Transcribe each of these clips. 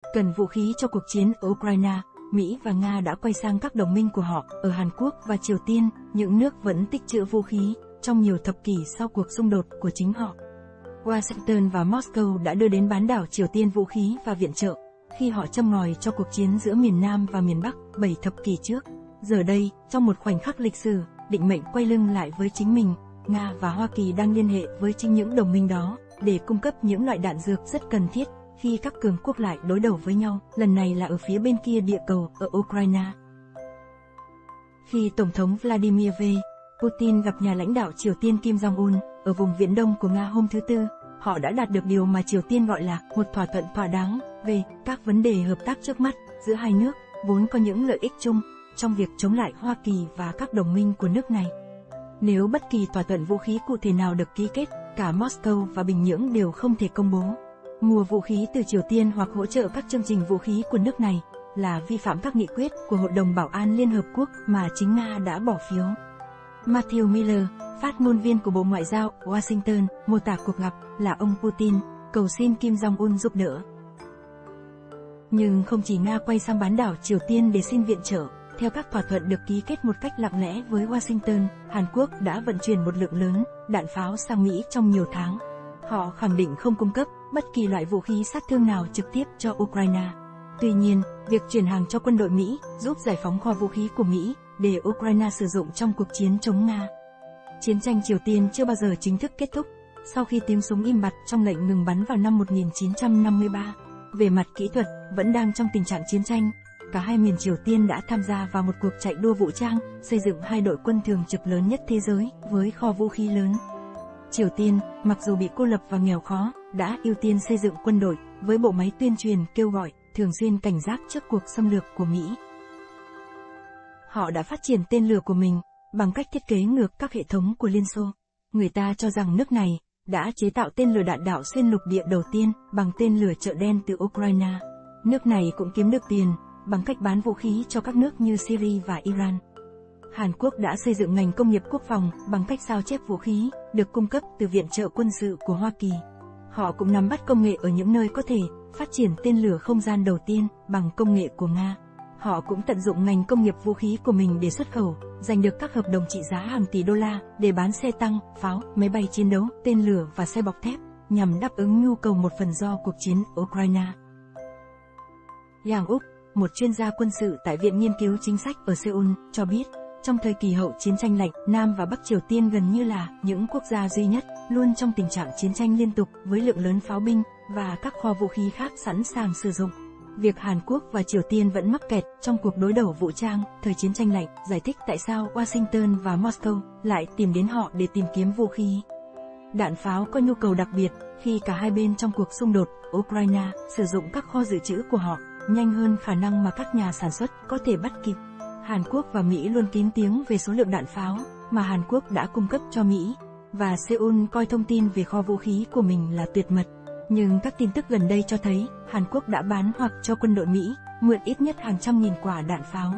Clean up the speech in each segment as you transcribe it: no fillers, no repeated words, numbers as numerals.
Cần vũ khí cho cuộc chiến ở Ukraine, Mỹ và Nga đã quay sang các đồng minh của họ ở Hàn Quốc và Triều Tiên, những nước vẫn tích trữ vũ khí trong nhiều thập kỷ sau cuộc xung đột của chính họ. Washington và Moscow đã đưa đến bán đảo Triều Tiên vũ khí và viện trợ, khi họ châm ngòi cho cuộc chiến giữa miền Nam và miền Bắc 7 thập kỷ trước. Giờ đây, trong một khoảnh khắc lịch sử, định mệnh quay lưng lại với chính mình, Nga và Hoa Kỳ đang liên hệ với chính những đồng minh đó, để cung cấp những loại đạn dược rất cần thiết, khi các cường quốc lại đối đầu với nhau, lần này là ở phía bên kia địa cầu, ở Ukraine. Khi Tổng thống Vladimir Putin gặp nhà lãnh đạo Triều Tiên Kim Jong-un, ở vùng Viễn Đông của Nga hôm thứ Tư, họ đã đạt được điều mà Triều Tiên gọi là một thỏa thuận thỏa đáng về các vấn đề hợp tác trước mắt giữa hai nước, vốn có những lợi ích chung trong việc chống lại Hoa Kỳ và các đồng minh của nước này. Nếu bất kỳ thỏa thuận vũ khí cụ thể nào được ký kết, cả Moscow và Bình Nhưỡng đều không thể công bố mua vũ khí từ Triều Tiên hoặc hỗ trợ các chương trình vũ khí của nước này, là vi phạm các nghị quyết của Hội đồng Bảo an Liên Hợp Quốc mà chính Nga đã bỏ phiếu. Matthew Miller, phát ngôn viên của Bộ Ngoại giao Washington, mô tả cuộc gặp là ông Putin cầu xin Kim Jong-un giúp đỡ. Nhưng không chỉ Nga quay sang bán đảo Triều Tiên để xin viện trợ, theo các thỏa thuận được ký kết một cách lặng lẽ với Washington, Hàn Quốc đã vận chuyển một lượng lớn đạn pháo sang Mỹ trong nhiều tháng. Họ khẳng định không cung cấp bất kỳ loại vũ khí sát thương nào trực tiếp cho Ukraine. Tuy nhiên, việc chuyển hàng cho quân đội Mỹ giúp giải phóng kho vũ khí của Mỹ để Ukraine sử dụng trong cuộc chiến chống Nga. Chiến tranh Triều Tiên chưa bao giờ chính thức kết thúc, sau khi tiếng súng im bặt trong lệnh ngừng bắn vào năm 1953. Về mặt kỹ thuật, vẫn đang trong tình trạng chiến tranh. Cả hai miền Triều Tiên đã tham gia vào một cuộc chạy đua vũ trang, xây dựng hai đội quân thường trực lớn nhất thế giới, với kho vũ khí lớn. Triều Tiên, mặc dù bị cô lập và nghèo khó, đã ưu tiên xây dựng quân đội, với bộ máy tuyên truyền kêu gọi, thường xuyên cảnh giác trước cuộc xâm lược của Mỹ. Họ đã phát triển tên lửa của mình, bằng cách thiết kế ngược các hệ thống của Liên Xô. Người ta cho rằng nước này đã chế tạo tên lửa đạn đạo xuyên lục địa đầu tiên bằng tên lửa chợ đen từ Ukraine. Nước này cũng kiếm được tiền bằng cách bán vũ khí cho các nước như Syria và Iran. Hàn Quốc đã xây dựng ngành công nghiệp quốc phòng bằng cách sao chép vũ khí được cung cấp từ viện trợ quân sự của Hoa Kỳ. Họ cũng nắm bắt công nghệ ở những nơi có thể phát triển tên lửa không gian đầu tiên bằng công nghệ của Nga. Họ cũng tận dụng ngành công nghiệp vũ khí của mình để xuất khẩu, giành được các hợp đồng trị giá hàng tỷ đô la để bán xe tăng, pháo, máy bay chiến đấu, tên lửa và xe bọc thép, nhằm đáp ứng nhu cầu một phần do cuộc chiến Ukraine. Yang Uk, một chuyên gia quân sự tại Viện Nghiên cứu Chính sách ở Seoul, cho biết, trong thời kỳ hậu chiến tranh lạnh, Nam và Bắc Triều Tiên gần như là những quốc gia duy nhất, luôn trong tình trạng chiến tranh liên tục với lượng lớn pháo binh và các kho vũ khí khác sẵn sàng sử dụng. Việc Hàn Quốc và Triều Tiên vẫn mắc kẹt trong cuộc đối đầu vũ trang thời chiến tranh lạnh giải thích tại sao Washington và Moscow lại tìm đến họ để tìm kiếm vũ khí. Đạn pháo có nhu cầu đặc biệt khi cả hai bên trong cuộc xung đột Ukraine sử dụng các kho dự trữ của họ nhanh hơn khả năng mà các nhà sản xuất có thể bắt kịp. Hàn Quốc và Mỹ luôn kín tiếng về số lượng đạn pháo mà Hàn Quốc đã cung cấp cho Mỹ, và Seoul coi thông tin về kho vũ khí của mình là tuyệt mật. Nhưng các tin tức gần đây cho thấy, Hàn Quốc đã bán hoặc cho quân đội Mỹ mượn ít nhất hàng trăm nghìn quả đạn pháo.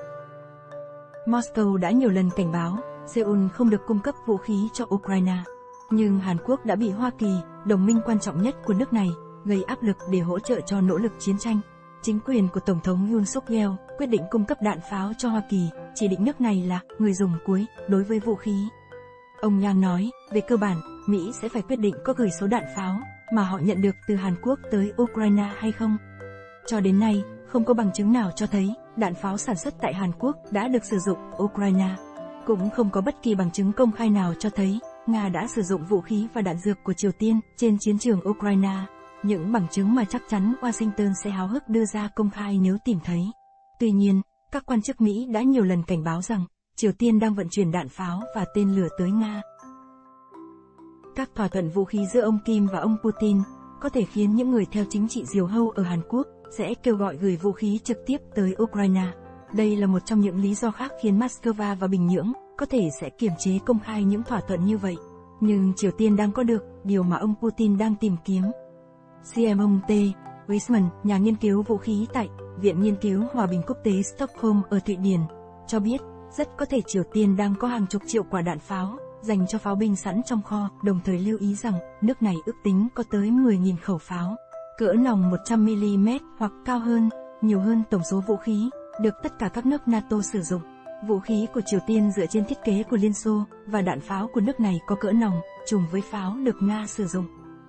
Moscow đã nhiều lần cảnh báo, Seoul không được cung cấp vũ khí cho Ukraine. Nhưng Hàn Quốc đã bị Hoa Kỳ, đồng minh quan trọng nhất của nước này, gây áp lực để hỗ trợ cho nỗ lực chiến tranh. Chính quyền của Tổng thống Yoon Suk Yeol quyết định cung cấp đạn pháo cho Hoa Kỳ, chỉ định nước này là người dùng cuối đối với vũ khí. Ông Yang nói, về cơ bản, Mỹ sẽ phải quyết định có gửi số đạn pháo mà họ nhận được từ Hàn Quốc tới Ukraine hay không. Cho đến nay, không có bằng chứng nào cho thấy đạn pháo sản xuất tại Hàn Quốc đã được sử dụng Ukraine. Cũng không có bất kỳ bằng chứng công khai nào cho thấy Nga đã sử dụng vũ khí và đạn dược của Triều Tiên trên chiến trường Ukraine. Những bằng chứng mà chắc chắn Washington sẽ háo hức đưa ra công khai nếu tìm thấy. Tuy nhiên, các quan chức Mỹ đã nhiều lần cảnh báo rằng Triều Tiên đang vận chuyển đạn pháo và tên lửa tới Nga. Các thỏa thuận vũ khí giữa ông Kim và ông Putin có thể khiến những người theo chính trị diều hâu ở Hàn Quốc sẽ kêu gọi gửi vũ khí trực tiếp tới Ukraine. Đây là một trong những lý do khác khiến Moscow và Bình Nhưỡng có thể sẽ kiềm chế công khai những thỏa thuận như vậy. Nhưng Triều Tiên đang có được điều mà ông Putin đang tìm kiếm. Simon T. Wiesmann, nhà nghiên cứu vũ khí tại Viện Nghiên cứu Hòa bình Quốc tế Stockholm ở Thụy Điển, cho biết rất có thể Triều Tiên đang có hàng chục triệu quả đạn pháo dành cho pháo binh sẵn trong kho, đồng thời lưu ý rằng nước này ước tính có tới 10.000 khẩu pháo. cỡ nòng 100mm hoặc cao hơn, nhiều hơn tổng số vũ khí, được tất cả các nước NATO sử dụng. Vũ khí của Triều Tiên dựa trên thiết kế của Liên Xô, và đạn pháo của nước này có cỡ nòng, trùng với pháo được Nga sử dụng.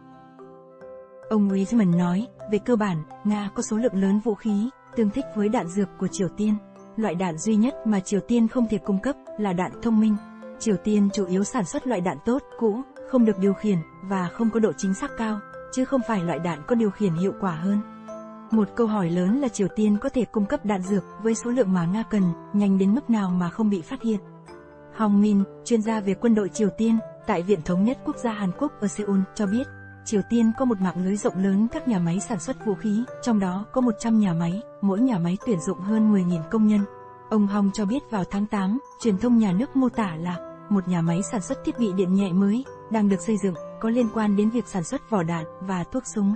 Ông Wiesmann nói, về cơ bản, Nga có số lượng lớn vũ khí, tương thích với đạn dược của Triều Tiên. Loại đạn duy nhất mà Triều Tiên không thể cung cấp là đạn thông minh. Triều Tiên chủ yếu sản xuất loại đạn tốt, cũ, không được điều khiển, và không có độ chính xác cao, chứ không phải loại đạn có điều khiển hiệu quả hơn. Một câu hỏi lớn là Triều Tiên có thể cung cấp đạn dược với số lượng mà Nga cần, nhanh đến mức nào mà không bị phát hiện. Hong Min, chuyên gia về quân đội Triều Tiên, tại Viện Thống nhất Quốc gia Hàn Quốc ở Seoul, cho biết, Triều Tiên có một mạng lưới rộng lớn các nhà máy sản xuất vũ khí, trong đó có 100 nhà máy, mỗi nhà máy tuyển dụng hơn 10.000 công nhân. Ông Hong cho biết vào tháng 8, truyền thông nhà nước mô tả là một nhà máy sản xuất thiết bị điện nhẹ mới, đang được xây dựng, có liên quan đến việc sản xuất vỏ đạn và thuốc súng.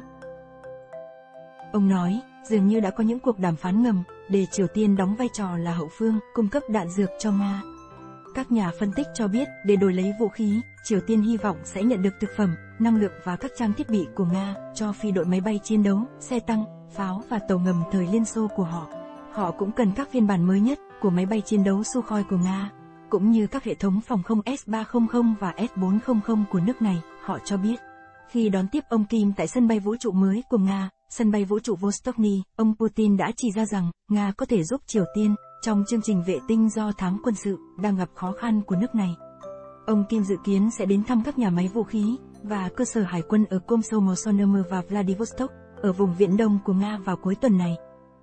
Ông nói, dường như đã có những cuộc đàm phán ngầm, để Triều Tiên đóng vai trò là hậu phương, cung cấp đạn dược cho Nga. Các nhà phân tích cho biết, để đổi lấy vũ khí, Triều Tiên hy vọng sẽ nhận được thực phẩm, năng lượng và các trang thiết bị của Nga, cho phi đội máy bay chiến đấu, xe tăng, pháo và tàu ngầm thời Liên Xô của họ. Họ cũng cần các phiên bản mới nhất của máy bay chiến đấu Sukhoi của Nga, cũng như các hệ thống phòng không S-300 và S-400 của nước này, họ cho biết. Khi đón tiếp ông Kim tại sân bay vũ trụ mới của Nga, sân bay vũ trụ Vostochny, ông Putin đã chỉ ra rằng Nga có thể giúp Triều Tiên trong chương trình vệ tinh do thám quân sự đang gặp khó khăn của nước này. Ông Kim dự kiến sẽ đến thăm các nhà máy vũ khí và cơ sở hải quân ở Komsomolsk và Vladivostok, ở vùng Viễn Đông của Nga vào cuối tuần này.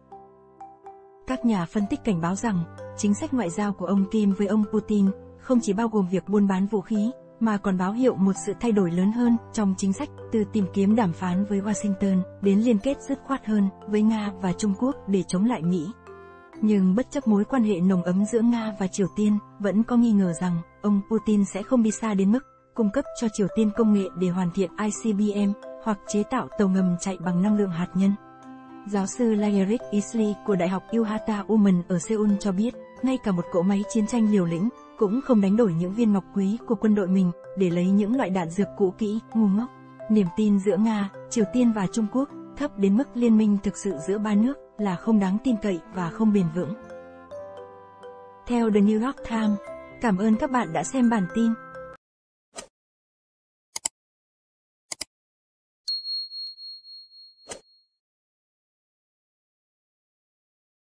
Các nhà phân tích cảnh báo rằng, chính sách ngoại giao của ông Kim với ông Putin không chỉ bao gồm việc buôn bán vũ khí, mà còn báo hiệu một sự thay đổi lớn hơn trong chính sách, từ tìm kiếm đàm phán với Washington đến liên kết dứt khoát hơn với Nga và Trung Quốc để chống lại Mỹ. Nhưng bất chấp mối quan hệ nồng ấm giữa Nga và Triều Tiên, vẫn có nghi ngờ rằng ông Putin sẽ không đi xa đến mức cung cấp cho Triều Tiên công nghệ để hoàn thiện ICBM hoặc chế tạo tàu ngầm chạy bằng năng lượng hạt nhân. Giáo sư Lyric Isley của Đại học Yuhata Uman ở Seoul cho biết, ngay cả một cỗ máy chiến tranh liều lĩnh cũng không đánh đổi những viên ngọc quý của quân đội mình để lấy những loại đạn dược cũ kỹ, ngu ngốc. Niềm tin giữa Nga, Triều Tiên và Trung Quốc thấp đến mức liên minh thực sự giữa ba nước là không đáng tin cậy và không bền vững. Theo The New York Times, cảm ơn các bạn đã xem bản tin.